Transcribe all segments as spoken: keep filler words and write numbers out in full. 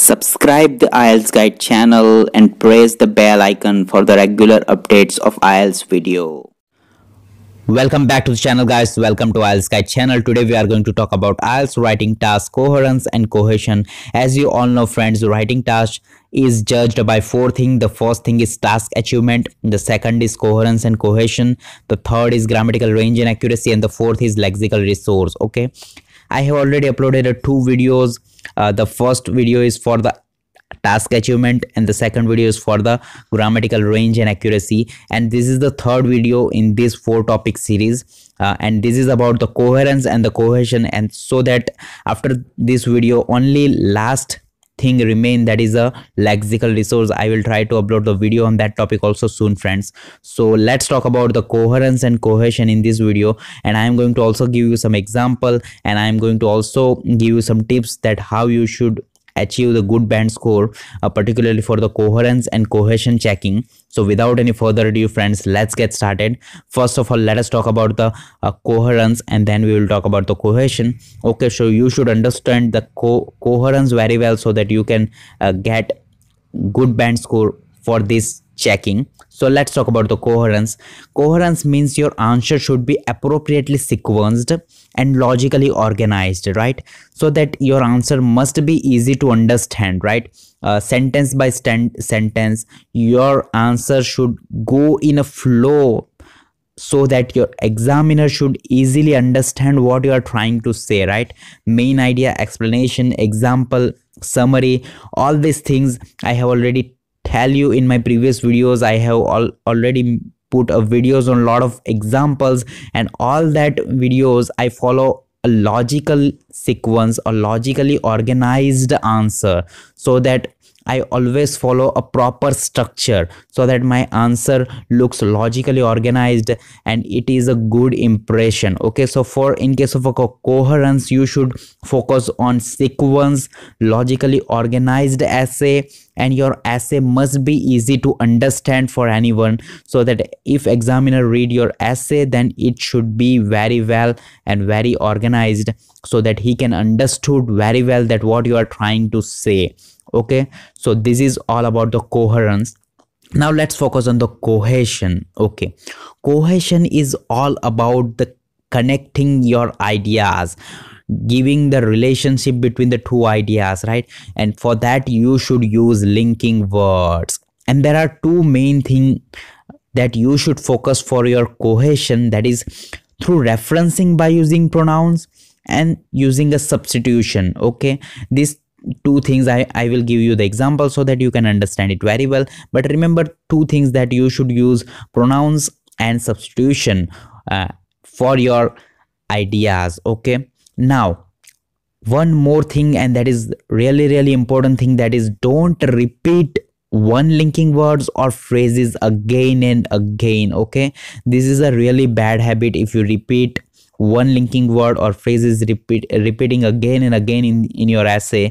Subscribe the I E L T S Guide channel and press the bell icon for the regular updates of I E L T S video. Welcome back to the channel, guys. Welcome to I E L T S Guide channel. Today we are going to talk about I E L T S writing task, coherence and cohesion. As you all know, friends, writing task is judged by four things. The first thing is task achievement, the second is coherence and cohesion, the third is grammatical range and accuracy, and the fourth is lexical resource. Okay, I have already uploaded uh, two videos. Uh, the first video is for the task achievement and the second video is for the grammatical range and accuracy, and this is the third video in this four topic series, uh, and this is about the coherence and the cohesion. And so that after this video only last thing remain, that is a lexical resource. I will try to upload the video on that topic also soon, friends. So let's talk about the coherence and cohesion in this video, and I am going to also give you some example, and I am going to also give you some tips that how you should achieve the good band score, uh, particularly for the coherence and cohesion checking. So without any further ado, friends, let's get started. First of all, let us talk about the uh, coherence, and then we will talk about the cohesion. Okay, so you should understand the co coherence very well so that you can uh, get good band score for this checking. So let's talk about the coherence. Coherence means your answer should be appropriately sequenced and logically organized, right? So that your answer must be easy to understand, right? Uh, sentence by sentence, your answer should go in a flow so that your examiner should easily understand what you are trying to say, right? Main idea, explanation, example, summary, all these things I have already tell you in my previous videos. I have all already put a videos on a lot of examples, and all that videos I follow a logical sequence, a logically organized answer, so that I always follow a proper structure so that my answer looks logically organized and it is a good impression. Okay, so for in case of a co coherence, you should focus on sequence, logically organized essay, and your essay must be easy to understand for anyone, so that if examiner read your essay, then it should be very well and very organized so that he can understood very well that what you are trying to say. Okay, so this is all about the coherence. Now let's focus on the cohesion. Okay, cohesion is all about the connecting your ideas, giving the relationship between the two ideas, right? And for that you should use linking words, and there are two main things that you should focus for your cohesion, that is through referencing by using pronouns and using a substitution. Okay, these two things I, I will give you the example so that you can understand it very well. But remember two things, that you should use pronouns and substitution uh, for your ideas. Okay, now one more thing, and that is really really important thing, that is don't repeat one linking words or phrases again and again. Okay, this is a really bad habit. If you repeat one linking word or phrases repeat repeating again and again in in your essay,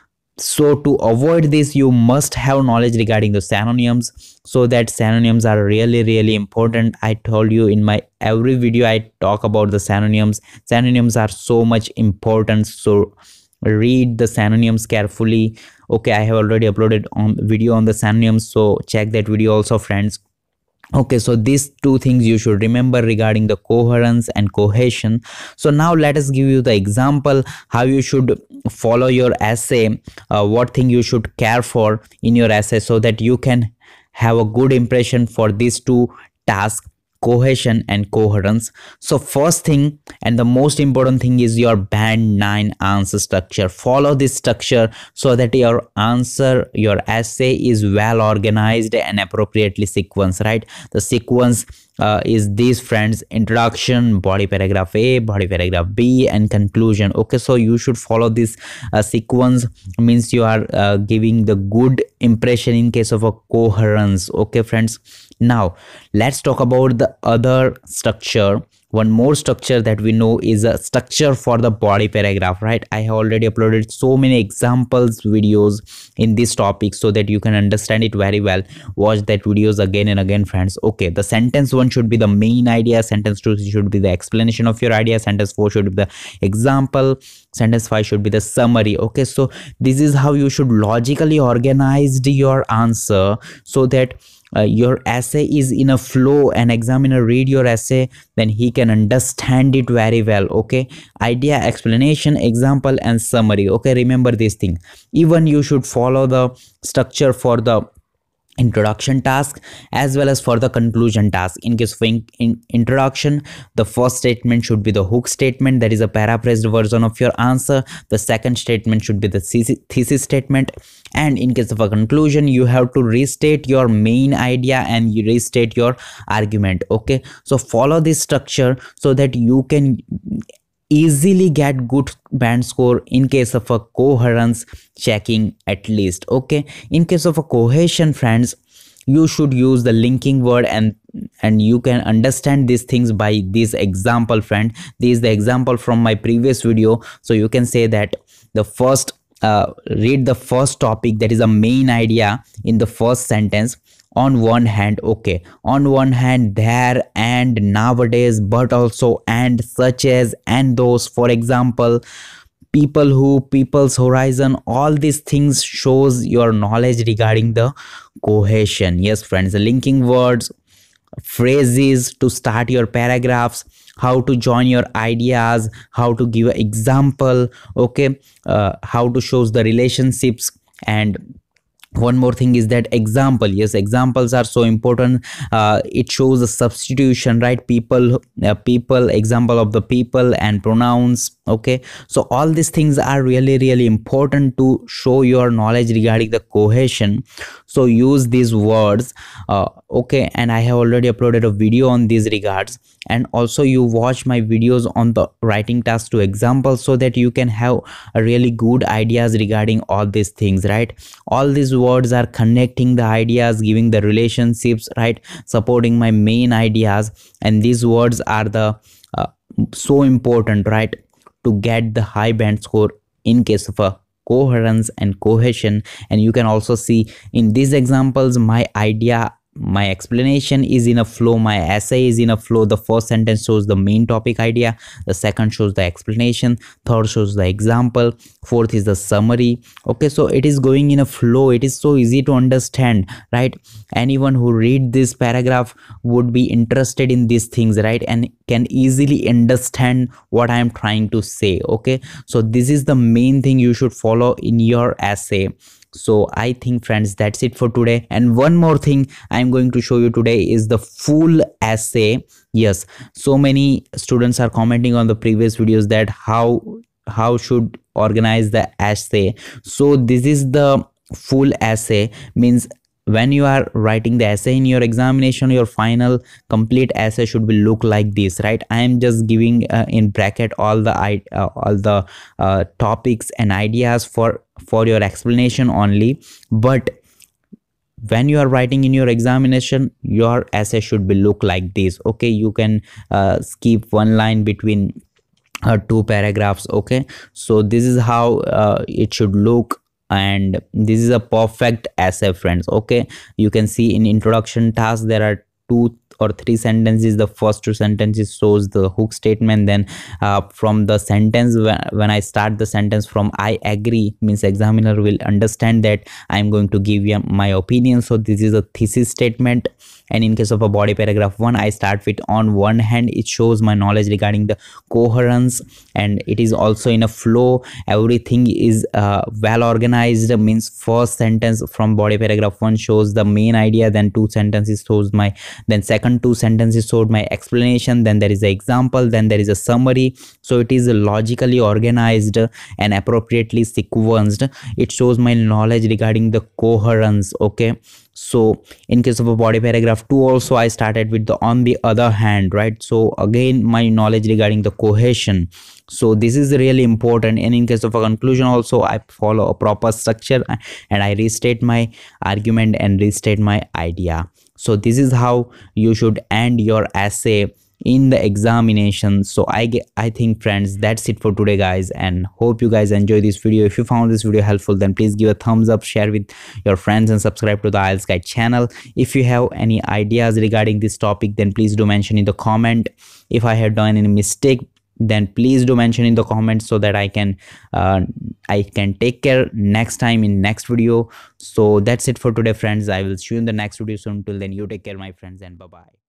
so to avoid this you must have knowledge regarding the synonyms, so that synonyms are really really important. I told you in my every video I talk about the synonyms. Synonyms are so much important, so read the synonyms carefully. Okay, I have already uploaded on video on the synonyms, so check that video also, friends. Okay, so these two things you should remember regarding the coherence and cohesion. So now let us give you the example how you should follow your essay, uh, what thing you should care for in your essay, so that you can have a good impression for these two tasks, cohesion and coherence. So first thing and the most important thing is your band nine answer structure. Follow this structure so that your answer, your essay is well organized and appropriately sequenced, right? The sequence uh, is these, friends: introduction, body paragraph A, body paragraph B, and conclusion. Okay, so you should follow this uh, sequence, means you are uh, giving the good impression in case of a coherence. Okay, friends. Now let's talk about the other structure. One more structure that we know is a structure for the body paragraph, right? I have already uploaded so many examples videos in this topic so that you can understand it very well. Watch that videos again and again, friends. Okay, the sentence one should be the main idea, sentence two should be the explanation of your idea, sentence four should be the example, sentence five should be the summary. Okay, so this is how you should logically organize your answer, so that uh, your essay is in a flow, and examiner read your essay, then he can understand it very well. Okay, idea, explanation, example, and summary. Okay, remember this thing. Even you should follow the structure for the introduction task as well as for the conclusion task. In case of in, in introduction, the first statement should be the hook statement, that is a paraphrased version of your answer. The second statement should be the thesis statement, and in case of a conclusion, you have to restate your main idea and you restate your argument. Okay, so follow this structure so that you can easily get good band score in case of a coherence checking at least. Okay, in case of a cohesion, friends, you should use the linking word, and and you can understand these things by this example. Friend, this is the example from my previous video. So you can say that the first uh, read the first topic, that is a main idea in the first sentence. On one hand, okay, on one hand, there and nowadays, but also and, such as, and those, for example, people who, people's horizon, all these things shows your knowledge regarding the cohesion. Yes friends, the linking words, phrases to start your paragraphs, how to join your ideas, how to give an example. Okay, uh, how to shows the relationships. And one more thing is that example. Yes, examples are so important. Uh, it shows a substitution, right? People, uh, people, example of the people, and pronouns. Okay, so all these things are really really important to show your knowledge regarding the cohesion. So use these words. Uh, okay, and I have already uploaded a video on these regards, and also you watch my videos on the writing task to examples, so that you can have a really good ideas regarding all these things, right? All these words are connecting the ideas, giving the relationships, right? Supporting my main ideas, and these words are the uh, so important, right, to get the high band score in case of a coherence and cohesion. And you can also see in these examples, my idea, my explanation is in a flow, my essay is in a flow. The first sentence shows the main topic idea, the second shows the explanation, third shows the example, fourth is the summary. Okay, so it is going in a flow. It is so easy to understand, right? Anyone who read this paragraph would be interested in these things, right, and can easily understand what I am trying to say. Okay, so this is the main thing you should follow in your essay. So I think friends, that's it for today. And one more thing I'm going to show you today is the full essay. Yes, so many students are commenting on the previous videos that how how should organize the essay. So this is the full essay, means when you are writing the essay in your examination, your final complete essay should be look like this, right? I am just giving uh, in bracket all the uh, all the uh, topics and ideas for for your explanation only. But when you are writing in your examination, your essay should be look like this. Okay, you can uh, skip one line between uh, two paragraphs. Okay, so this is how uh, it should look, and this is a perfect essay, friends. Okay, you can see in introduction task there are two or three sentences. The first two sentences shows the hook statement, then uh, from the sentence, when, when I start the sentence from I agree, means examiner will understand that I am going to give you my opinion. So this is a thesis statement. And in case of a body paragraph one, I start with on one hand, it shows my knowledge regarding the coherence, and it is also in a flow. Everything is uh, well organized, means first sentence from body paragraph one shows the main idea, then two sentences shows my, then second two sentences showed my explanation, then there is an example, then there is a summary. So it is logically organized and appropriately sequenced. It shows my knowledge regarding the coherence. Okay, so in case of a body paragraph two also, I started with the on the other hand, right? So again, my knowledge regarding the cohesion. So this is really important. And in case of a conclusion also, I follow a proper structure and I restate my argument and restate my idea. So this is how you should end your essay in the examination. So i get i think friends, that's it for today guys, and hope you guys enjoy this video. If you found this video helpful, then please give a thumbs up, share with your friends, and subscribe to the I E L T S Guide channel. If you have any ideas regarding this topic, then please do mention in the comment. If I have done any mistake, then please do mention in the comments so that I can uh, I can take care next time in next video. So that's it for today, friends. I will see you in the next video soon. Till then, you take care, my friends, and bye bye.